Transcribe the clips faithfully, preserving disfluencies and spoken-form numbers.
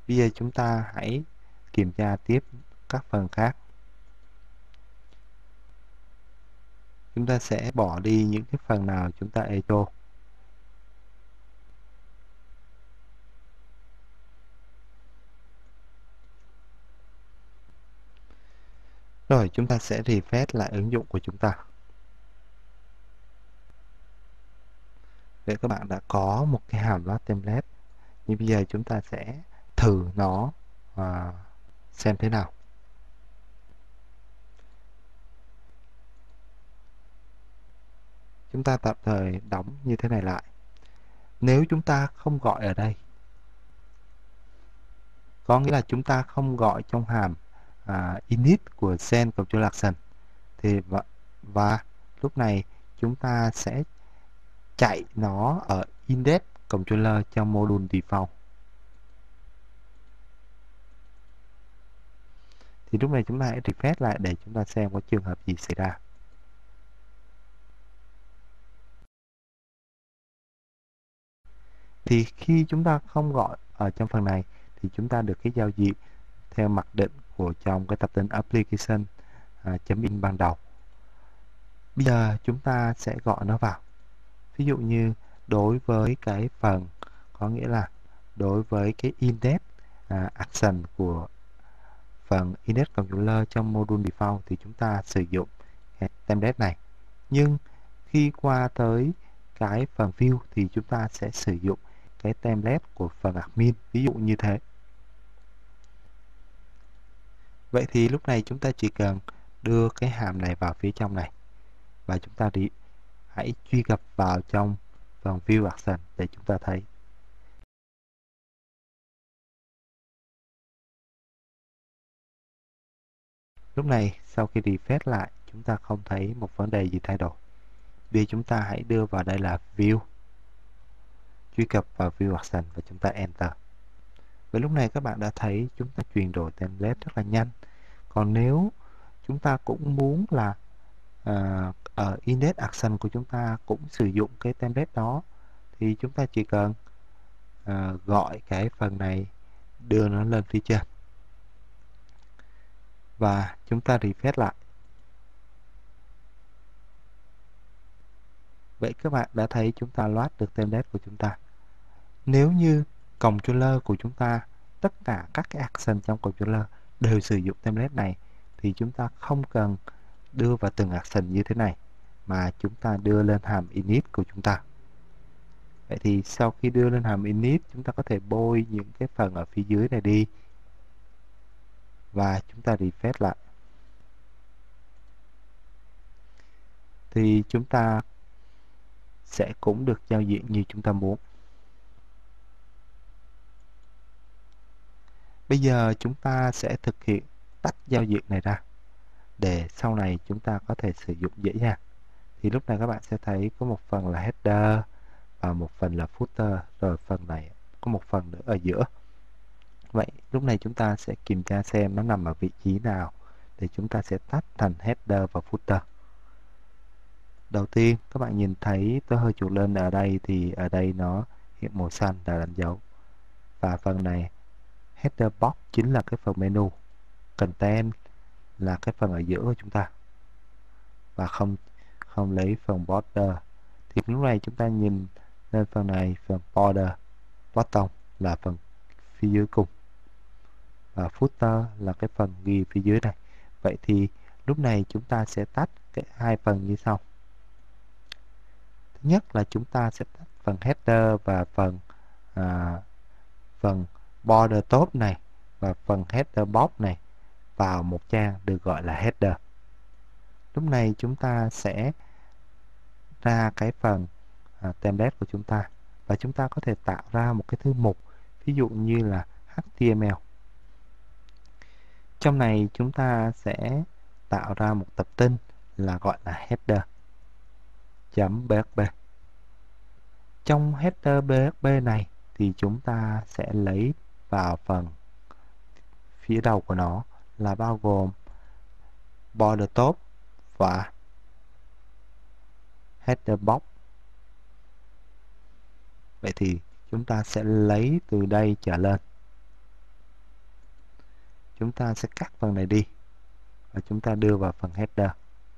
Bây giờ chúng ta hãy kiểm tra tiếp các phần khác. Chúng ta sẽ bỏ đi những cái phần nào chúng ta echo. Rồi chúng ta sẽ refresh lại ứng dụng của chúng ta. Vậy các bạn đã có một cái hàm load template. Nhưng bây giờ chúng ta sẽ thử nó và xem thế nào. Chúng ta tạm thời đóng như thế này lại. Nếu chúng ta không gọi ở đây, có nghĩa là chúng ta không gọi trong hàm à, init của send control action, thì và, và lúc này chúng ta sẽ chạy nó ở index controller trong module default. Thì lúc này chúng ta hãy refresh lại để chúng ta xem có trường hợp gì xảy ra. Thì khi chúng ta không gọi ở trong phần này thì chúng ta được cái giao diện theo mặc định của trong cái tập tính application à, chấm in ban đầu. Bây giờ chúng ta sẽ gọi nó vào. Ví dụ như đối với cái phần, có nghĩa là đối với cái index à, action của phần index controller trong module default thì chúng ta sử dụng cái template này. Nhưng khi qua tới cái phần view thì chúng ta sẽ sử dụng cái template của phần admin, ví dụ như thế. Vậy thì lúc này chúng ta chỉ cần đưa cái hàm này vào phía trong này và chúng ta đi hãy truy cập vào trong phần view action để chúng ta thấy. Lúc này sau khi refresh lại chúng ta không thấy một vấn đề gì thay đổi. Bây giờ chúng ta hãy đưa vào đây là view, truy cập vào view action và chúng ta enter. Với lúc này các bạn đã thấy chúng ta chuyển đổi template rất là nhanh. Còn nếu chúng ta cũng muốn là à, ở index action của chúng ta cũng sử dụng cái template đó thì chúng ta chỉ cần à, gọi cái phần này, đưa nó lên phía trên và chúng ta refresh lại. Vậy các bạn đã thấy chúng ta load được template của chúng ta. Nếu như controller của chúng ta, tất cả các cái action trong controller đều sử dụng template này thì chúng ta không cần đưa vào từng action như thế này mà chúng ta đưa lên hàm init của chúng ta. Vậy thì sau khi đưa lên hàm init, chúng ta có thể bôi những cái phần ở phía dưới này đi và chúng ta refresh lại. Thì chúng ta sẽ cũng được giao diện như chúng ta muốn. Bây giờ chúng ta sẽ thực hiện tách giao diện này ra để sau này chúng ta có thể sử dụng dễ dàng. Thì lúc này các bạn sẽ thấy có một phần là header và một phần là footer, rồi phần này có một phần nữa ở giữa. Vậy lúc này chúng ta sẽ kiểm tra xem nó nằm ở vị trí nào để chúng ta sẽ tách thành header và footer. Đầu tiên các bạn nhìn thấy tôi hơi chuột lên ở đây thì ở đây nó hiện màu xanh là đánh dấu. Và phần này header box chính là cái phần menu, content là cái phần ở giữa của chúng ta và không không lấy phần border. Thì lúc này chúng ta nhìn lên phần này, phần border bottom là phần phía dưới cùng và footer là cái phần ghi phía dưới này. Vậy thì lúc này chúng ta sẽ tách cái hai phần như sau. Thứ nhất là chúng ta sẽ tách phần header và phần à, phần border top này và phần header box này vào một trang được gọi là header. Lúc này chúng ta sẽ ra cái phần à, template của chúng ta và chúng ta có thể tạo ra một cái thư mục, ví dụ như là hát tê em lờ. Trong này chúng ta sẽ tạo ra một tập tin là gọi là header.php. Trong header pê ép pê này thì chúng ta sẽ lấy vào phần phía đầu của nó là bao gồm border top và header box. Vậy thì chúng ta sẽ lấy từ đây trở lên. chúng ta sẽ cắt phần này đi và chúng ta đưa vào phần header.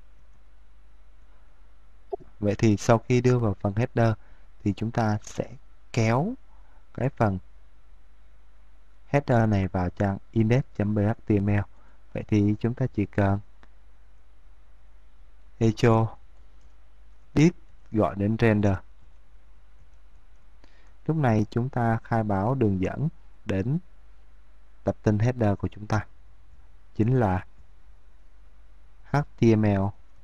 Vậy thì sau khi đưa vào phần header thì chúng ta sẽ kéo cái phần header này vào trang index.html. Vậy thì chúng ta chỉ cần echo this gọi đến render. Lúc này chúng ta khai báo đường dẫn đến tập tin header của chúng ta, chính là html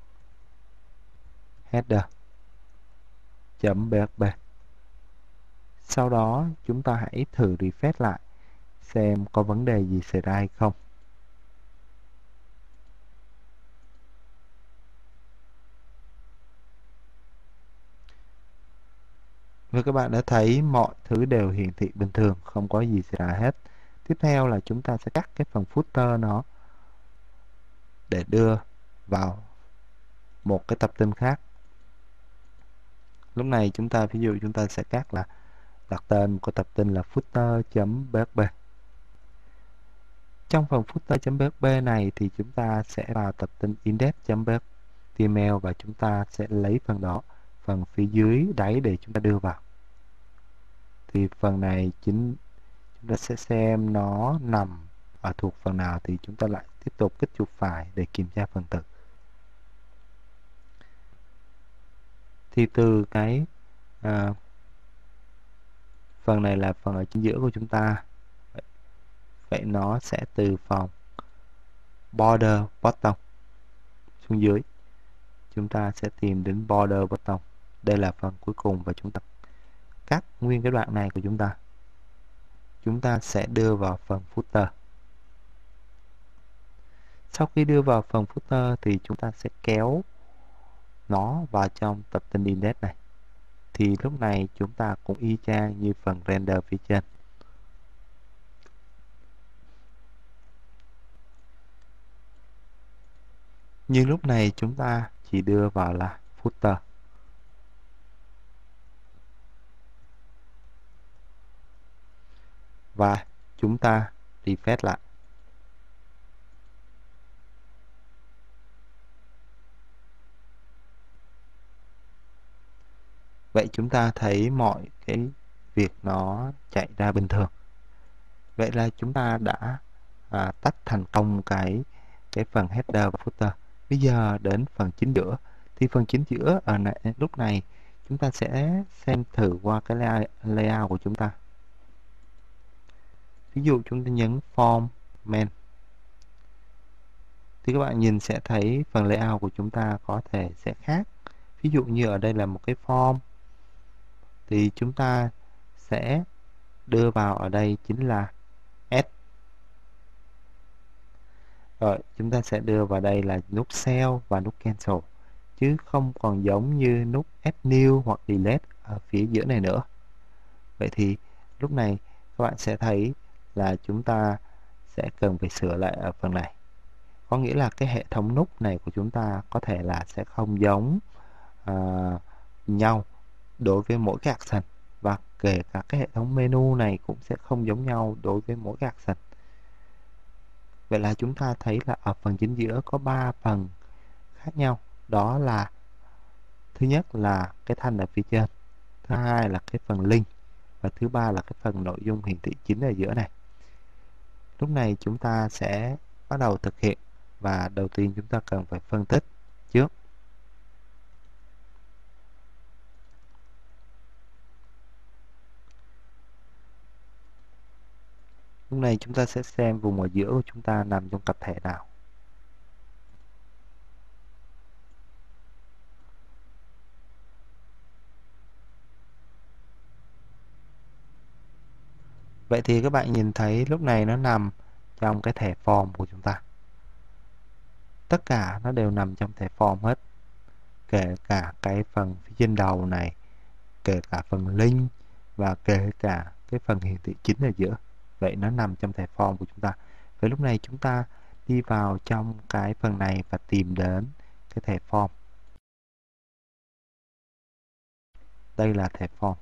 header chấm php. Sau đó chúng ta hãy thử refresh lại xem có vấn đề gì xảy ra hay không. Như các bạn đã thấy, mọi thứ đều hiển thị bình thường, không có gì xảy ra hết. Tiếp theo là chúng ta sẽ cắt cái phần footer nó để đưa vào một cái tập tin khác. Lúc này chúng ta, ví dụ chúng ta sẽ cắt là đặt tên của tập tin là footer.php. Trong phần footer.php này thì chúng ta sẽ vào tập tin index.html và chúng ta sẽ lấy phần đó, phần phía dưới đáy để chúng ta đưa vào. Thì phần này chính chúng ta sẽ xem nó nằm ở thuộc phần nào thì chúng ta lại tiếp tục kích chuột phải để kiểm tra phần tử. Thì từ cái à, phần này là phần ở chính giữa của chúng ta. Vậy, vậy nó sẽ từ phòng border bottom xuống dưới. Chúng ta sẽ tìm đến border bottom. Đây là phần cuối cùng và chúng ta cắt nguyên cái đoạn này của chúng ta. Chúng ta sẽ đưa vào phần footer. Sau khi đưa vào phần footer thì chúng ta sẽ kéo nó vào trong tập tin index này. Thì lúc này chúng ta cũng y chang như phần render phía trên. Nhưng lúc này chúng ta chỉ đưa vào là footer. Và chúng ta refresh lại. Vậy chúng ta thấy mọi cái việc nó chạy ra bình thường. Vậy là chúng ta đã à, tách thành công cái cái phần header và footer. Bây giờ đến phần chính giữa. Thì phần chính giữa ở này, lúc này chúng ta sẽ xem thử qua cái layout của chúng ta. Ví dụ chúng ta nhấn Form Main. Thì các bạn nhìn sẽ thấy phần layout của chúng ta có thể sẽ khác. Ví dụ như ở đây là một cái form. Thì chúng ta sẽ đưa vào ở đây chính là Add. Rồi chúng ta sẽ đưa vào đây là nút Save và nút Cancel. Chứ không còn giống như nút Add New hoặc Delete ở phía giữa này nữa. Vậy thì lúc này các bạn sẽ thấy là chúng ta sẽ cần phải sửa lại ở phần này. Có nghĩa là cái hệ thống nút này của chúng ta có thể là sẽ không giống uh, nhau đối với mỗi cái action. Và kể cả cái hệ thống menu này cũng sẽ không giống nhau đối với mỗi cái action. Vậy là chúng ta thấy là ở phần chính giữa có ba phần khác nhau. Đó là thứ nhất là cái thanh ở phía trên, thứ hai là cái phần link và thứ ba là cái phần nội dung hiển thị chính ở giữa này. Lúc này chúng ta sẽ bắt đầu thực hiện và đầu tiên chúng ta cần phải phân tích trước. Lúc này chúng ta sẽ xem vùng ở giữa của chúng ta nằm trong cặp thẻ nào. Vậy thì các bạn nhìn thấy lúc này nó nằm trong cái thẻ form của chúng ta. Tất cả nó đều nằm trong thẻ form hết. Kể cả cái phần phía trên đầu này, kể cả phần link và kể cả cái phần hiển thị chính ở giữa. Vậy nó nằm trong thẻ form của chúng ta. Vậy lúc này chúng ta đi vào trong cái phần này và tìm đến cái thẻ form. Đây là thẻ form.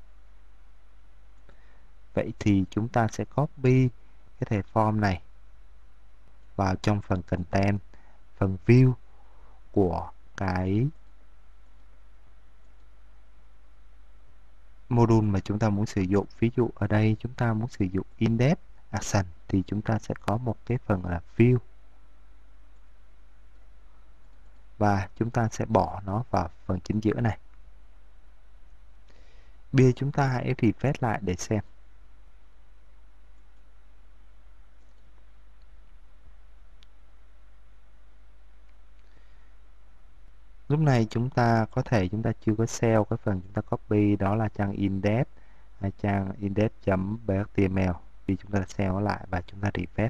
Vậy thì chúng ta sẽ copy cái thẻ form này vào trong phần content, phần view của cái module mà chúng ta muốn sử dụng. Ví dụ ở đây chúng ta muốn sử dụng index action thì chúng ta sẽ có một cái phần là view và chúng ta sẽ bỏ nó vào phần chính giữa này. Bây giờ chúng ta hãy refresh lại để xem. Lúc này chúng ta có thể chúng ta chưa có save cái phần chúng ta copy, đó là trang index hay trang index.html, vì chúng ta đã save nó lại và chúng ta refresh.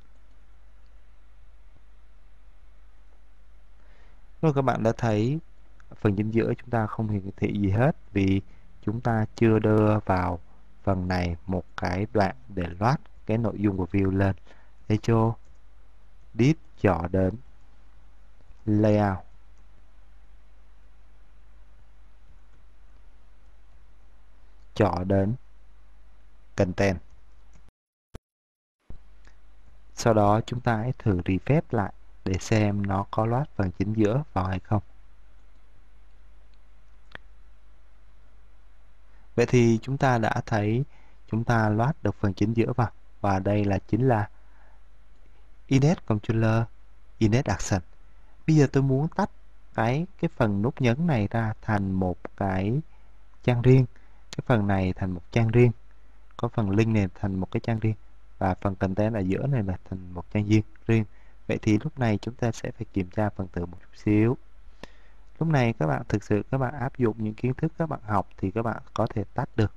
Rồi các bạn đã thấy phần chính giữa chúng ta không hiển thị gì hết vì chúng ta chưa đưa vào phần này một cái đoạn để load cái nội dung của view lên. Echo Edit chọn đến Layout, chọn đến Content. Sau đó chúng ta hãy thử refresh lại để xem nó có load phần chính giữa vào hay không. Vậy thì chúng ta đã thấy chúng ta load được phần chính giữa vào, và đây là chính là Index Controller, Index Action. Bây giờ tôi muốn tách cái cái phần nút nhấn này ra thành một cái trang riêng, cái phần này thành một trang riêng, có phần link này thành một cái trang riêng, và phần content ở giữa này là thành một trang riêng riêng. Vậy thì lúc này chúng ta sẽ phải kiểm tra phần tử một chút xíu. Lúc này các bạn thực sự các bạn áp dụng những kiến thức các bạn học thì các bạn có thể tách được.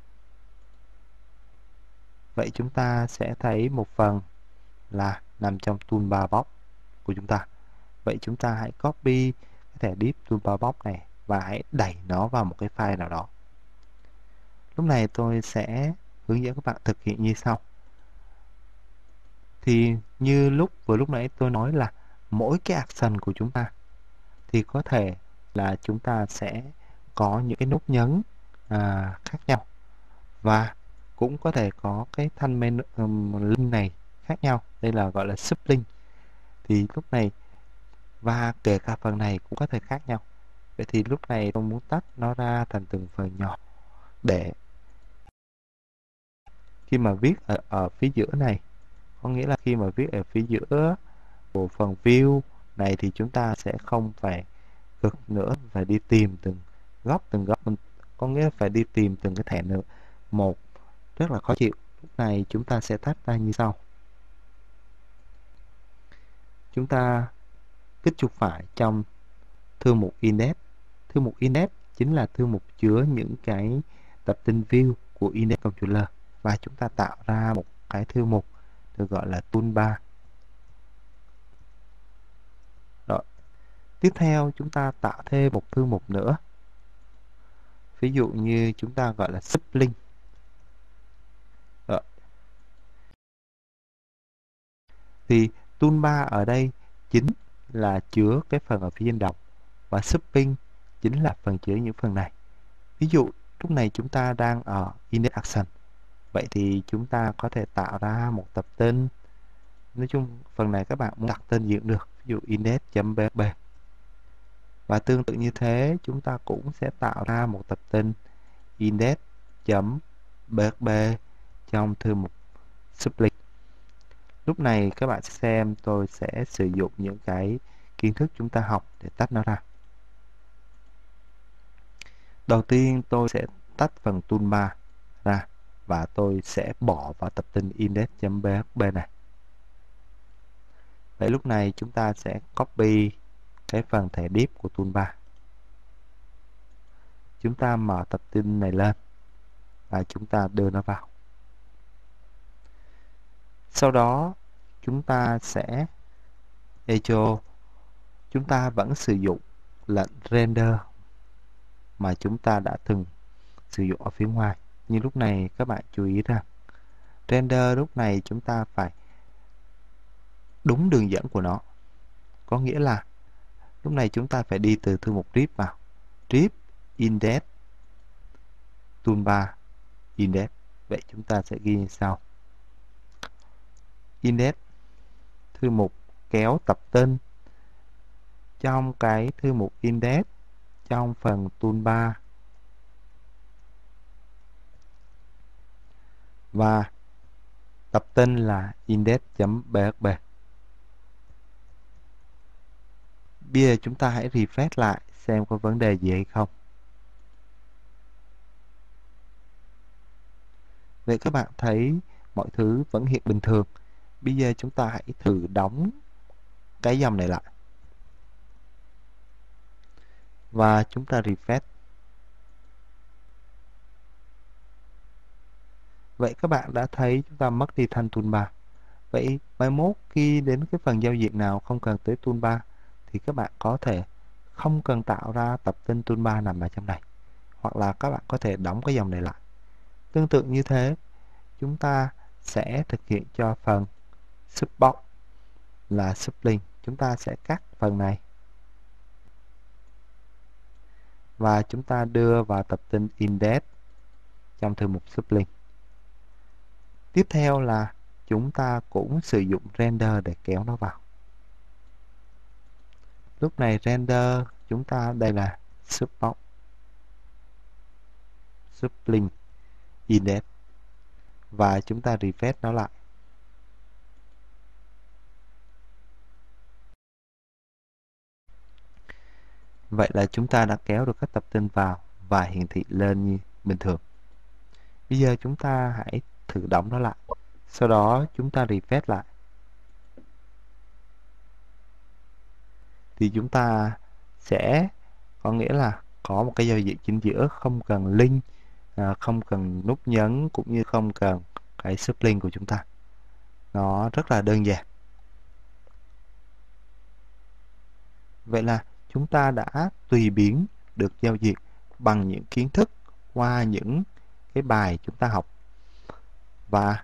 Vậy chúng ta sẽ thấy một phần là nằm trong toolbar box của chúng ta. Vậy chúng ta hãy copy cái thẻ div toolbar box này và hãy đẩy nó vào một cái file nào đó. Lúc này tôi sẽ hướng dẫn các bạn thực hiện như sau. Thì như lúc vừa lúc nãy tôi nói là mỗi cái action của chúng ta thì có thể là chúng ta sẽ có những cái nút nhấn à, khác nhau, và cũng có thể có cái thanh menu um, link này khác nhau. Đây là gọi là sublink. Thì lúc này và kể cả phần này cũng có thể khác nhau. Vậy thì lúc này tôi muốn tách nó ra thành từng phần nhỏ để khi mà viết ở, ở phía giữa này, có nghĩa là khi mà viết ở phía giữa của phần view này thì chúng ta sẽ không phải cực nữa, phải đi tìm từng góc từng góc, có nghĩa là phải đi tìm từng cái thẻ nữa một, rất là khó chịu. Lúc này chúng ta sẽ tách ra như sau. Chúng ta kích chuột phải trong thư mục index. Thư mục index chính là thư mục chứa những cái tập tin view của Index Controller, và chúng ta tạo ra một cái thư mục được gọi là toolbar. Rồi. Tiếp theo chúng ta tạo thêm một thư mục nữa. Ví dụ như chúng ta gọi là sublink. Rồi. Thì toolbar ở đây chính là chứa cái phần ở phía trên đầu, và sublink chính là phần chứa những phần này. Ví dụ lúc này chúng ta đang ở index action, vậy thì chúng ta có thể tạo ra một tập tên. Nói chung phần này các bạn muốn đặt tên gì cũng được, ví dụ index.php. Và tương tự như thế chúng ta cũng sẽ tạo ra một tập tên index.php trong thư mục sublink. Lúc này các bạn xem tôi sẽ sử dụng những cái kiến thức chúng ta học để tách nó ra. Đầu tiên tôi sẽ tách phần toolbar ra và tôi sẽ bỏ vào tập tin index.php này. Vậy lúc này chúng ta sẽ copy cái phần thẻ div của toolbar. Chúng ta mở tập tin này lên và chúng ta đưa nó vào. Sau đó chúng ta sẽ echo, chúng ta vẫn sử dụng lệnh render mà chúng ta đã từng sử dụng ở phía ngoài. Nhưng lúc này các bạn chú ý rằng render lúc này chúng ta phải đúng đường dẫn của nó. Có nghĩa là lúc này chúng ta phải đi từ thư mục div vào. Div index toolbar index. Vậy chúng ta sẽ ghi như sau. Index thư mục kéo tập tên trong cái thư mục index trong phần toolbar và tập tên là index.php. Bây giờ chúng ta hãy refresh lại xem có vấn đề gì hay không. Vậy các bạn thấy mọi thứ vẫn hiện bình thường. Bây giờ chúng ta hãy thử đóng cái dòng này lại. Và chúng ta refresh. Vậy các bạn đã thấy chúng ta mất đi thanh toolbar. Vậy mai mốt khi đến cái phần giao diện nào không cần tới toolbar thì các bạn có thể không cần tạo ra tập tên toolbar nằm ở trong này. Hoặc là các bạn có thể đóng cái dòng này lại. Tương tự như thế, chúng ta sẽ thực hiện cho phần subbox là sublink. Chúng ta sẽ cắt phần này và chúng ta đưa vào tập tên index trong thư mục sublink. Tiếp theo là chúng ta cũng sử dụng render để kéo nó vào. Lúc này render chúng ta đây là subbox sublink index và chúng ta refresh nó lại. Vậy là chúng ta đã kéo được các tập tên vào và hiển thị lên như bình thường. Bây giờ chúng ta hãy thử đóng nó lại. Sau đó chúng ta refresh lại. Thì chúng ta sẽ có nghĩa là có một cái giao diện chính giữa, không cần link, không cần nút nhấn cũng như không cần cái sublink của chúng ta. Nó rất là đơn giản. Vậy là chúng ta đã tùy biến được giao diện bằng những kiến thức qua những cái bài chúng ta học. Và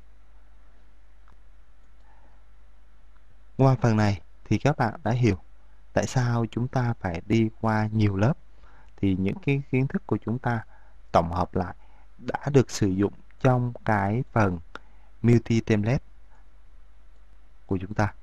qua phần này thì các bạn đã hiểu tại sao chúng ta phải đi qua nhiều lớp. Thì những cái kiến thức của chúng ta tổng hợp lại đã được sử dụng trong cái phần multi template của chúng ta.